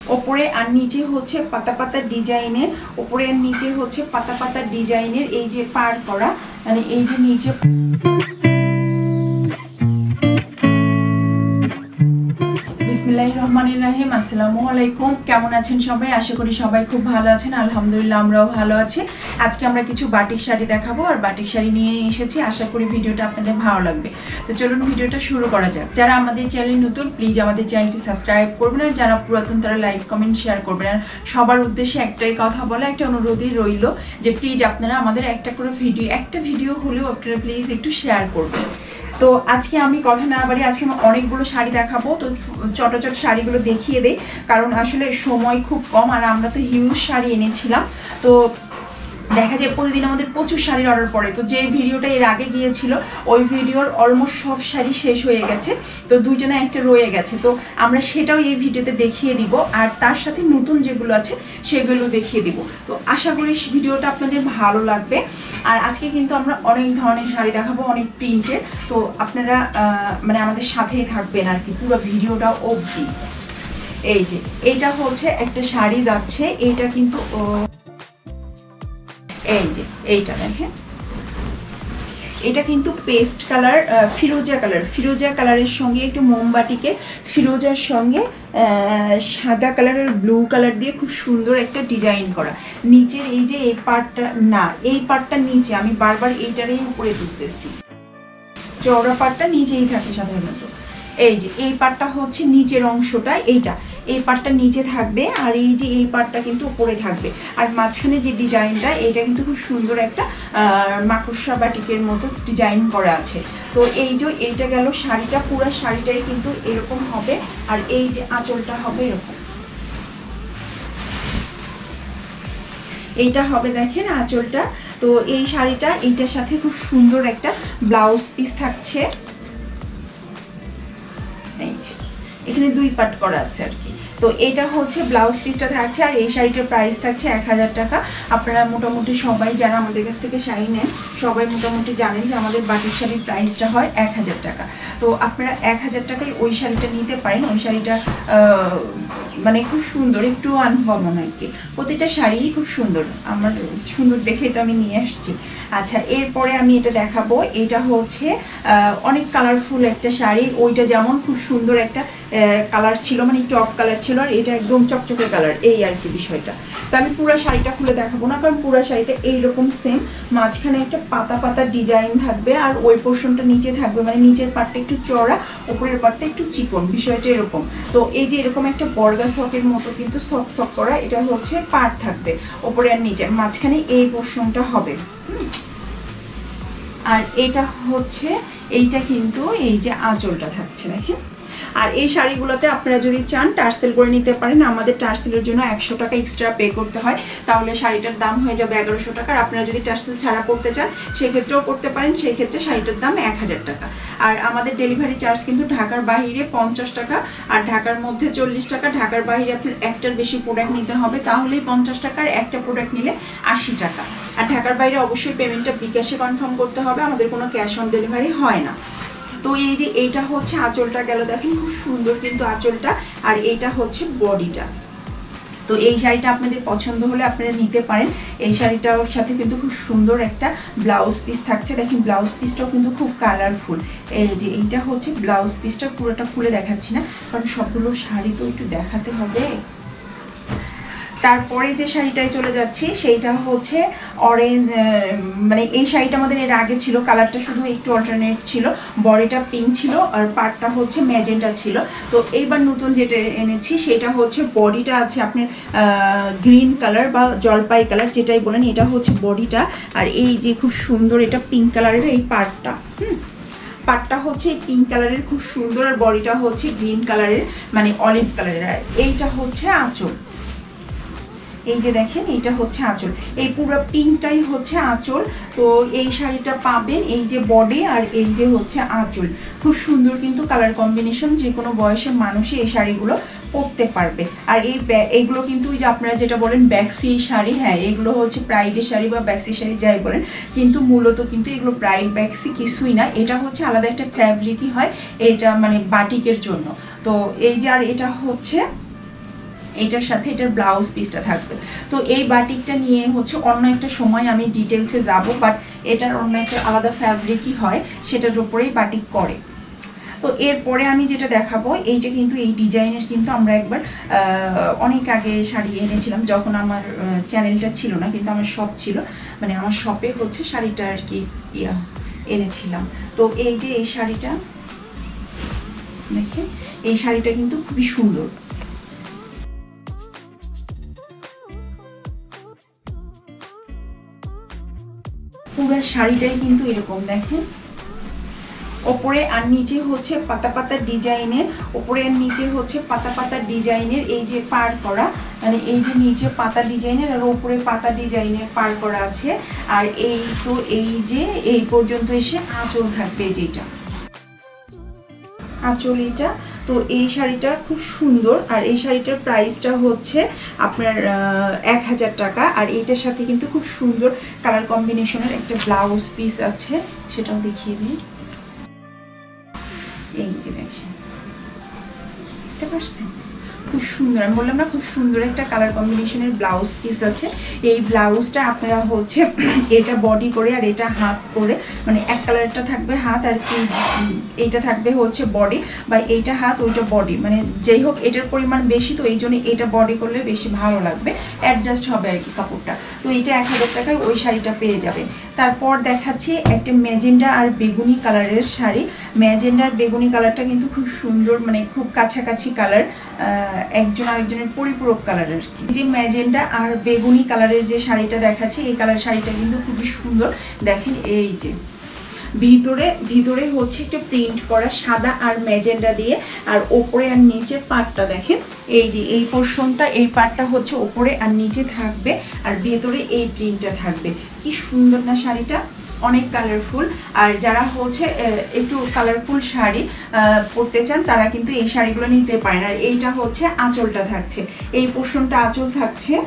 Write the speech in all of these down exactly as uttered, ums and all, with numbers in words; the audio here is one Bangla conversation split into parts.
ওপরে আর নিচে হচ্ছে পাতা পাতা ডিজাইনের, ওপরে আর নিচে হচ্ছে পাতা পাতা ডিজাইনের এই যে পার করা, মানে এই যে নিচে। বিসমিল্লাহির রহমানির রহিম। আসসালামু আলাইকুম, কেমন আছেন সবাই? আশা করি সবাই খুব ভালো আছেন। আলহামদুলিল্লাহ আমরাও ভালো আছি। আজকে আমরা কিছু বাটিক শাড়ি দেখাবো আর বাটিক শাড়ি নিয়ে এসেছি। আশা করি ভিডিওটা আপনাদের ভালো লাগবে। তো চলুন ভিডিওটা শুরু করা যাক। যারা আমাদের চ্যানেল নতুন, প্লিজ আমাদের চ্যানেলটি সাবস্ক্রাইব করবেন, আর যারা পুরাতন তারা লাইক কমেন্ট শেয়ার করবেন। আর সবার উদ্দেশ্যে একটাই কথা বলা, একটা অনুরোধই রইল যে প্লিজ আপনারা আমাদের একটা করে ভিডিও, একটা ভিডিও হলেও আপনারা প্লিজ একটু শেয়ার করবেন। তো আজকে আমি কথা না বাড়ি, আজকে আমি অনেকগুলো শাড়ি দেখাবো। তো ছোট ছোট শাড়িগুলো দেখিয়ে দেই, কারণ আসলে সময় খুব কম আর আমরা তো হিউজ শাড়ি এনেছিলাম। তো দেখা যায় প্রতিদিন আমাদের প্রচুর শাড়ির অর্ডার পড়ে। তো যে ভিডিওটা এর আগে গিয়েছিল ওই ভিডিওর অলমোস্ট সব শাড়ি শেষ হয়ে গেছে, তো দুইটা না একটা রয়ে গেছে। তো আমরা সেটাও এই ভিডিওতে দেখিয়ে দিব, আর তার সাথে নতুন যেগুলো আছে সেগুলো দেখিয়ে দিব। তো আশা করি ভিডিওটা আপনাদের ভালো লাগবে। আর আজকে কিন্তু আমরা অনেক ধরনের শাড়ি দেখাবো, অনেক প্রিন্টের। তো আপনারা মানে আমাদের সাথেই থাকবেন আর কি পুরো ভিডিওটা অবধি। এই যে এইটা হচ্ছে একটা শাড়ি যাচ্ছে, এইটা কিন্তু এই যে এইটা দেখেন, এটা কিন্তু পেস্ট কালার, ফিরোজা কালার, ফিরোজা কালারের সঙ্গে একটু মোমবাটিকে ফিরোজার সঙ্গে সাদা কালারের ব্লু কালার দিয়ে খুব সুন্দর একটা ডিজাইন করা। নিচের এই যে এই পার্টটা, না এই পার্টটা নিচে, আমি বারবার এইটারই উপরে তুলতেছি, চওড়া পার্টটা নিচেই থাকে সাধারণত। এই যে এই পার্টটা হচ্ছে নিচের অংশটা, এইটা এই পার্টটা নিচে থাকবে, আর এই যে এই পার্টটা কিন্তু উপরে থাকবে। আর মাঝখানে যে ডিজাইনটা, এটা কিন্তু খুব সুন্দর একটা মাকড়সা বাটিকের মতো ডিজাইন করা আছে। তো এই যে এইটা গেল শাড়িটা, পুরো শাড়িটাই কিন্তু এরকম হবে। আর এই যে আঁচলটা হবে এরকম, এইটা হবে দেখেন আঁচলটা। তো এই শাড়িটা এইটার সাথে খুব সুন্দর একটা ব্লাউজ পিস থাকছে। এই যে এখানে দুই পার্ট করা আছে আর কি। তো এটা হচ্ছে ব্লাউজ পিসটা থাকছে, আর এই শাড়িটার প্রাইস থাকছে এক হাজার টাকা। আপনারা মোটামুটি সবাই যারা আমাদের কাছ থেকে শাড়ি নেন সবাই মোটামুটি জানেন যে আমাদের বাটিক শাড়ির প্রাইসটা হয় এক হাজার টাকা। তো আপনারা এক হাজার টাকায় ওই শাড়িটা নিতে পারেন। ওই শাড়িটা মানে খুব সুন্দর, একটু আনকমন আর কি। প্রতিটা শাড়িই খুব সুন্দর, আমার সুন্দর দেখে তো আমি নিয়ে আসছি। আচ্ছা, এরপরে আমি এটা দেখাবো। এটা হচ্ছে অনেক কালারফুল একটা শাড়ি। ওইটা যেমন খুব সুন্দর একটা কালার ছিল, মানে একটু অফ কালার ছিল, আর এটা একদম চকচকে কালার, এই আর কি বিষয়টা। তো আমি পুরো শাড়িটা খুলে দেখাবো না, কারণ পুরো শাড়িটা এইরকম সেম, মাঝখানে একটা পাতা পাতা ডিজাইন থাকবে, আর ওই পোর্শনটা নিচে থাকবে, মানে নিচের পাটটা একটু চড়া, উপরের পাটটা একটু চিকন, বিষয়টা এরকম। তো এই যে এরকম একটা বর্গা সকের মতো কিন্তু সক সক করা, এটা হচ্ছে পাট থাকবে ওপরে আর নিচে, মাঝখানে এই পোর্শনটা হবে। আর এটা হচ্ছে এইটা কিন্তু এই যে আঁচলটা থাকছে দেখেন। আর এই শাড়িগুলোতে আপনারা যদি চান টার্সেল করে নিতে পারেন। আমাদের টার্সেলের জন্য একশো টাকা এক্সট্রা পে করতে হয়, তাহলে শাড়িটার দাম হয়ে যাবে এগারোশো টাকা। আর আপনারা যদি টার্সেল ছাড়া করতে চান সেক্ষেত্রেও করতে পারেন, সেই ক্ষেত্রে শাড়িটার দাম এক হাজার টাকা। আর আমাদের ডেলিভারি চার্জ কিন্তু ঢাকার বাইরে পঞ্চাশ টাকা, আর ঢাকার মধ্যে চল্লিশ টাকা। ঢাকার বাইরে আপনার একটার বেশি প্রোডাক্ট নিতে হবে, তাহলেই পঞ্চাশ টাকার একটা প্রোডাক্ট নিলে আশি টাকা। আর ঢাকার বাইরে অবশ্যই পেমেন্টটা বিকাশে কনফার্ম করতে হবে, আমাদের কোনো ক্যাশ অন ডেলিভারি হয় না। তো এই যে এইটা হচ্ছে আঁচলটা গেল দেখেন, খুব সুন্দর কিন্তু আঁচলটা। আর এইটা হচ্ছে বডিটা। তো এই শাড়িটা আপনাদের পছন্দ হলে আপনারা নিতে পারেন। এই শাড়িটার সাথে কিন্তু খুব সুন্দর একটা ব্লাউজ পিস থাকছে দেখেন, ব্লাউজ পিসটাও কিন্তু খুব কালারফুল। এই যে এইটা হচ্ছে ব্লাউজ পিসটা, পুরোটা খুলে দেখাচ্ছি না কারণ সবগুলো শাড়ি তো একটু দেখাতে হবে। তারপরে যে শাড়িটায় চলে যাচ্ছি সেইটা হচ্ছে অরেঞ্জ, মানে এই শাড়িটা আমাদের এর আগে ছিল, কালারটা শুধু একটু অল্টারনেট ছিল, বডিটা পিঙ্ক ছিল আর পার্টটা হচ্ছে ম্যাজেন্টা ছিল। তো এইবার নতুন যেটা এনেছি সেটা হচ্ছে বডিটা আছে আপনার গ্রিন কালার বা জলপাই কালার যেটাই বলেন, এটা হচ্ছে বডিটা। আর এই যে খুব সুন্দর এটা পিঙ্ক কালারের এই পার্টটা, হুম পাটটা হচ্ছে পিঙ্ক কালারের খুব সুন্দর, আর বডিটা হচ্ছে গ্রিন কালারের মানে অলিভ কালারের। আর এইটা হচ্ছে আঁচল, এই যে দেখেন এইটা হচ্ছে আঁচল, এই পুরো পিঙ্কটাই হচ্ছে আঁচল। তো এই শাড়িটা পাবেন, এই যে বডি আর এই যে হচ্ছে আঁচল, খুব সুন্দর কিন্তু কালার কম্বিনেশন, যে কোনো বয়সের মানুষই এই শাড়িগুলো পরতে পারবে। আর এই এইগুলো কিন্তু ওই যে আপনারা যেটা বলেন ব্যাক্সি শাড়ি, হ্যাঁ এগুলো হচ্ছে ব্রাইডের শাড়ি বা ব্যাক্সি শাড়ি যাই বলেন, কিন্তু মূলত কিন্তু এগুলো ব্রাইড ব্যাক্সি কিছুই না, এটা হচ্ছে আলাদা একটা ফ্যাব্রিকই হয়, এটা মানে বাটিকের জন্য। তো এই যে আর এটা হচ্ছে এইটার সাথে এটার ব্লাউজ পিসটা থাকবে। তো এই বাটিকটা নিয়ে হচ্ছে অন্য একটা সময় আমি ডিটেলসে যাব, বাট এটার অন্য একটা আলাদা ফ্যাব্রিকই হয়, সেটার উপরেই বাটিক করে। তো এরপরে আমি যেটা দেখাবো, এইটা কিন্তু এই ডিজাইনের কিন্তু আমরা একবার অনেক আগে শাড়ি এনেছিলাম, যখন আমার চ্যানেলটা ছিল না, কিন্তু আমার শপ ছিল, মানে আমার শপে হচ্ছে শাড়িটা আর কি ইয়া এনেছিলাম। তো এই যে এই শাড়িটা দেখেন, এই শাড়িটা কিন্তু খুবই সুন্দর। পুরো শাড়িটাই কিন্তু এরকম দেখেন, ওপরে আর নিচে হচ্ছে পাতা পাতা ডিজাইনের, ওপরে আর নিচে হচ্ছে পাতা পাতা ডিজাইনের এই যে পার করা, মানে এই যে নিচে পাতা ডিজাইনের আর ওপরে পাতা ডিজাইনের পার করা আছে। আর এই তো এই যে এই পর্যন্ত এসে আঁচল থাকবে, যেটা আঁচল এটা। তো এই শাড়িটা খুব সুন্দর, আর এই শাড়িটার প্রাইসটা হচ্ছে আপনার এক হাজার টাকা। আর এইটার সাথে কিন্তু খুব সুন্দর কালার কম্বিনেশনের একটা ব্লাউজ পিস আছে, সেটাও দেখিয়ে দিই। এই যে দেখেন, বুঝতে পারছেন, খুব সুন্দর, আমি বললাম না খুব সুন্দর একটা কালার কম্বিনেশনের ব্লাউজ পিস আছে। এই ব্লাউজটা আপনারা হচ্ছে এটা বডি করে আর এটা হাত করে, মানে এক কালারটা থাকবে হাত আর কি এইটা থাকবে হচ্ছে বডি, বা এইটা হাত ওইটা বডি, মানে যাই হোক এটার পরিমাণ বেশি, তো এই জন্য এটা বডি করলে বেশি ভালো লাগবে, অ্যাডজাস্ট হবে আর কি কাপড়টা। তো এইটা এক হাজার টাকায় ওই শাড়িটা পেয়ে যাবে। তারপর দেখাচ্ছি একটা ম্যাজেন্ডা আর বেগুনি কালারের শাড়ি। ম্যাজেন্ডা আর বেগুনি কালারটা কিন্তু খুব সুন্দর, মানে খুব কাছাকাছি কালার, একজন আরেকজনের পরিপূরক কালারের। যে ম্যাজেন্ডা আর বেগুনি কালারের যে শাড়িটা দেখাচ্ছি, এই কালার শাড়িটা কিন্তু খুবই সুন্দর। দেখেন এই যে ভিতরে ভিতরে হচ্ছে একটা প্রিন্ট করা সাদা আর ম্যাজেন্ডা দিয়ে, আর ওপরে আর নিচে পাটটা দেখেন, এই যে এই পোর্শনটা, এই পাটটা হচ্ছে ওপরে আর নিচে থাকবে, আর ভেতরে এই প্রিন্টটা থাকবে। কি সুন্দর না শাড়িটা, অনেক কালারফুল। আর যারা হচ্ছে একটু কালারফুল শাড়ি পরতে চান, তারা কিন্তু এই শাড়িগুলো নিতে পারেন। আর এইটা হচ্ছে আঁচলটা থাকছে, এই পোর্শনটা আঁচল থাকছে,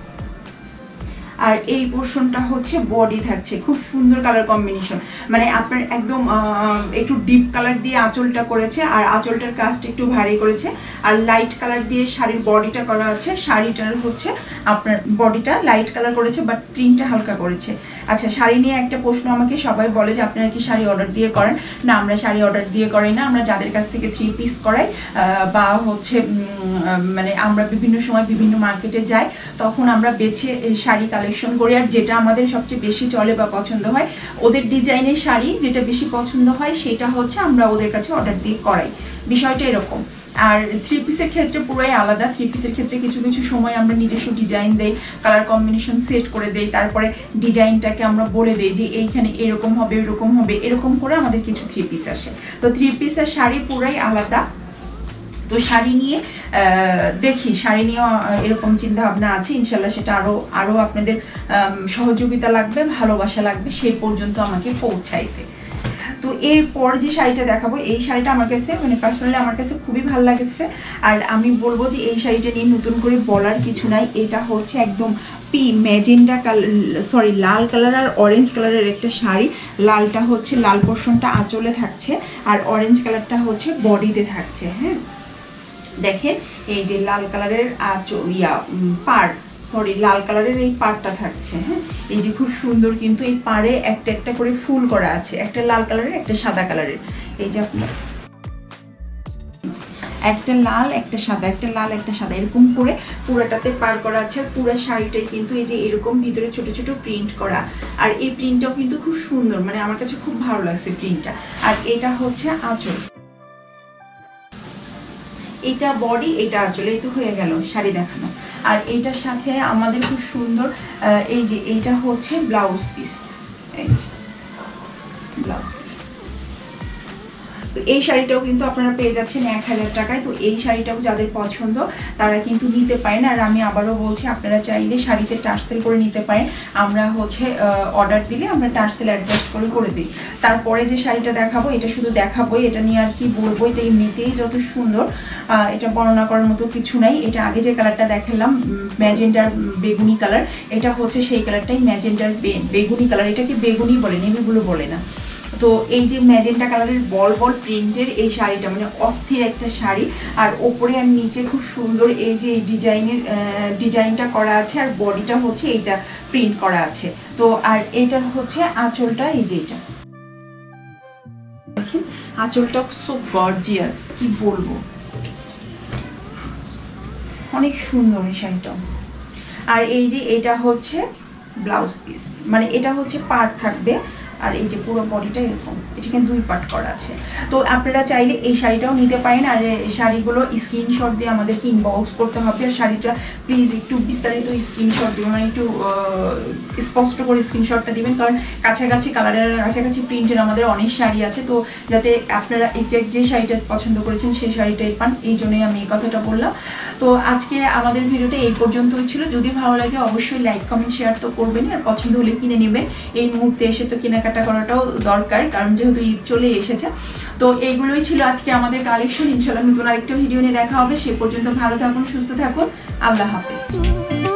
আর এই পোর্শনটা হচ্ছে বডি থাকছে। খুব সুন্দর কালার কম্বিনেশন, মানে আপনার একদম একটু ডিপ কালার দিয়ে আঁচলটা করেছে, আর আঁচলটার কাজটা একটু ভারী করেছে, আর লাইট কালার দিয়ে শাড়ির বডিটা করা আছে। শাড়িটার হচ্ছে আপনার বডিটা লাইট কালার করেছে, বাট প্রিন্টটা হালকা করেছে। আচ্ছা, শাড়ি নিয়ে একটা প্রশ্ন আমাকে সবাই বলে যে আপনারা কি শাড়ি অর্ডার দিয়ে করেন? না, আমরা শাড়ি অর্ডার দিয়ে করাই না। আমরা যাদের কাছ থেকে থ্রি পিস করাই বা হচ্ছে মানে আমরা বিভিন্ন সময় বিভিন্ন মার্কেটে যাই, তখন আমরা বেছে শাড়ি কালেকশন করি, আর যেটা আমাদের সবচেয়ে বেশি চলে বা পছন্দ হয়, ওদের ডিজাইনের শাড়ি যেটা বেশি পছন্দ হয়, সেটা হচ্ছে আমরা ওদের কাছে অর্ডার দিয়ে করাই। বিষয়টা এরকম। আর থ্রি পিসের ক্ষেত্রে পুরোই আলাদা। থ্রি পিসের ক্ষেত্রে কিছু কিছু সময় আমরা নিজস্ব ডিজাইন দেই, কালার কম্বিনেশন সেট করে দেই, তারপরে ডিজাইনটাকে আমরা বলে দিই যে এইখানে এরকম হবে, এরকম হবে, এরকম করে আমাদের কিছু থ্রি পিস আসে। তো থ্রি পিসের শাড়ি পুরাই আলাদা। তো শাড়ি নিয়ে দেখি, শাড়ি নিয়েও এরকম চিন্তা ভাবনা আছে, ইনশাল্লাহ সেটা আরও আরও আপনাদের সহযোগিতা লাগবে, ভালোবাসা লাগবে, সেই পর্যন্ত আমাকে পৌঁছাইতে। তো এরপর যে শাড়িটা দেখাবো, এই শাড়িটা আমার কাছে মানে পার্সোনালি আমার কাছে খুবই ভালো লাগছে। আর আমি বলবো যে এই শাড়িটা নিয়ে নতুন করে বলার কিছু নাই। এটা হচ্ছে একদম পি ম্যাজেন্ডা কালার, সরি লাল কালার আর অরেঞ্জ কালারের একটা শাড়ি। লালটা হচ্ছে লাল পোর্শনটা আঁচলে থাকছে, আর অরেঞ্জ কালারটা হচ্ছে বডিতে থাকছে। হ্যাঁ, দেখেন এই যে লাল কালারের আঁচল ইয়া পাড়, সরি লাল কালারের এই পাড়টা থাকছে। হ্যাঁ, এই যে খুব সুন্দর, কিন্তু এই পাড়ে একটা একটা করে ফুল করা আছে, একটা লাল কালারের একটা সাদা কালারের। এই যে আপনার একটা লাল একটা সাদা, একটা লাল একটা সাদা, এরকম করে পুরাটাতে পার করা আছে। আর পুরো শাড়িটাই কিন্তু এই যে এরকম ভিতরে ছোট ছোট প্রিন্ট করা, আর এই প্রিন্টটাও কিন্তু খুব সুন্দর, মানে আমার কাছে খুব ভালো লাগছে প্রিন্টটা। আর এটা হচ্ছে আঁচল, এটা বডি, এটা আঁচল, এই তো হয়ে গেল শাড়ি দেখানো। আর এইটার সাথে আমাদের খুব সুন্দর এই যে এইটা হচ্ছে ব্লাউজ পিস, এই যে ব্লাউজ পিস। তো এই শাড়িটাও কিন্তু আপনারা পেয়ে যাচ্ছেন এক হাজার টাকায়। তো এই শাড়িটাও যাদের পছন্দ তারা কিন্তু নিতে পারেন। আর আমি আবারও বলছি, আপনারা চাইলে শাড়িতে টার্সেল করে নিতে পারেন। আমরা হচ্ছে অর্ডার দিলে আমরা টার্সেল অ্যাডজাস্ট করে করে দিই। তারপরে যে শাড়িটা দেখাবো, এটা শুধু দেখাবোই, এটা নিয়ে আর কি বলবো, এটা এমনিতেই যত সুন্দর, এটা বর্ণনা করার মতো কিছু নাই। এটা আগে যে কালারটা দেখালাম ম্যাজেন্ডার বেগুনি কালার, এটা হচ্ছে সেই কালারটাই ম্যাজেন্ডার বেগুনি কালার। এটাকে বেগুনি বলে, নেভি ব্লু বলে না। তো এই যে ম্যাজেন্টা কালারের বল বল প্রিন্টের এই শাড়িটা মানে অস্থির একটা শাড়ি, আর ওপরে আর নিচে খুব সুন্দর এই যে ডিজাইনের ডিজাইনটা করা আছে, আর বডিটা হচ্ছে এইটা প্রিন্ট করা আছে। তো আর এইটার হচ্ছে আঁচলটা, এই যে এটা দেখেন আঁচলটা সো গর্জিয়াস, কি বলবো, অনেক সুন্দর এই শাড়িটা। আর এই যে এটা হচ্ছে ব্লাউজ পিস, মানে এটা হচ্ছে পার্ট থাকবে, আর এই যে পুরো বডিটা এরকম, এটাকে দুই পার্ট করা আছে। তো আপনারা চাইলে এই শাড়িটাও নিতে পারেন, আর শাড়িগুলো স্ক্রিনশট দিয়ে আমাদেরকে ইনবক্স করতে হবে। আর শাড়িটা প্লিজ একটু বিস্তারিত স্ক্রিনশট দিবেন, মানে একটু স্পষ্ট করে স্ক্রিনশটটা দিবেন, কারণ কাছাকাছি কালারের কাছাকাছি প্রিন্টের আমাদের অনেক শাড়ি আছে, তো যাতে আপনারা এক্সাক্ট যে শাড়িটা পছন্দ করেছেন সেই শাড়িটাই পান, এই জন্যই আমি এই কথাটা বললাম। তো আজকে আমাদের ভিডিওটা এই পর্যন্তই ছিল। যদি ভালো লাগে অবশ্যই লাইক কমেন্ট শেয়ার তো করবেন, আর পছন্দ হলে কিনে নেবেন। এই মুহূর্তে এসে তো কেনাকাটা করাটাও দরকার, কারণ যেহেতু ঈদ চলে এসেছে। তো এইগুলোই ছিল আজকে আমাদের কালেকশন। ইনশাআল্লাহ নতুন আরেকটা ভিডিও নিয়ে দেখা হবে। সে পর্যন্ত ভালো থাকুন, সুস্থ থাকুন, আল্লাহ হাফেজ।